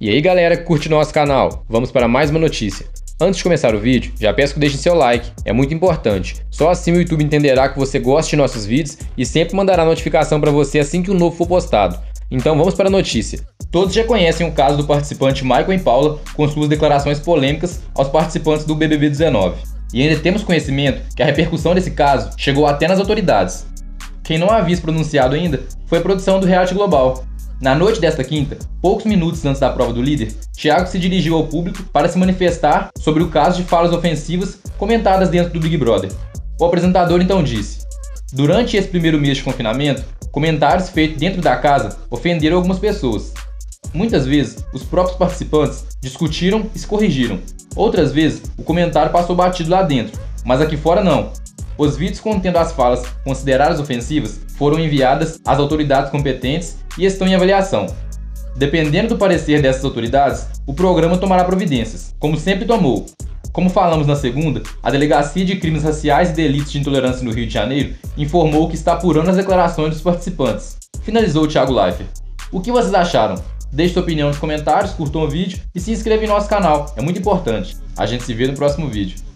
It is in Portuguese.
E aí galera que curte nosso canal, vamos para mais uma notícia. Antes de começar o vídeo, já peço que deixem seu like, é muito importante. Só assim o YouTube entenderá que você gosta de nossos vídeos e sempre mandará notificação para você assim que um novo for postado. Então vamos para a notícia. Todos já conhecem o caso do participante Michael Impala com suas declarações polêmicas aos participantes do BBB 19. E ainda temos conhecimento que a repercussão desse caso chegou até nas autoridades. Quem não havia se pronunciado ainda foi a produção do Reality Global. Na noite desta quinta, poucos minutos antes da prova do líder, Thiago se dirigiu ao público para se manifestar sobre o caso de falas ofensivas comentadas dentro do Big Brother. O apresentador então disse: "Durante esse primeiro mês de confinamento, comentários feitos dentro da casa ofenderam algumas pessoas. Muitas vezes, os próprios participantes discutiram e se corrigiram. Outras vezes, o comentário passou batido lá dentro, mas aqui fora não. Os vídeos contendo as falas consideradas ofensivas foram enviadas às autoridades competentes e estão em avaliação. Dependendo do parecer dessas autoridades, o programa tomará providências, como sempre tomou. Como falamos na segunda, a Delegacia de Crimes Raciais e Delitos de Intolerância no Rio de Janeiro informou que está apurando as declarações dos participantes." Finalizou o Thiago Leifert. O que vocês acharam? Deixe sua opinião nos comentários, curtam o vídeo e se inscreva em nosso canal, é muito importante. A gente se vê no próximo vídeo.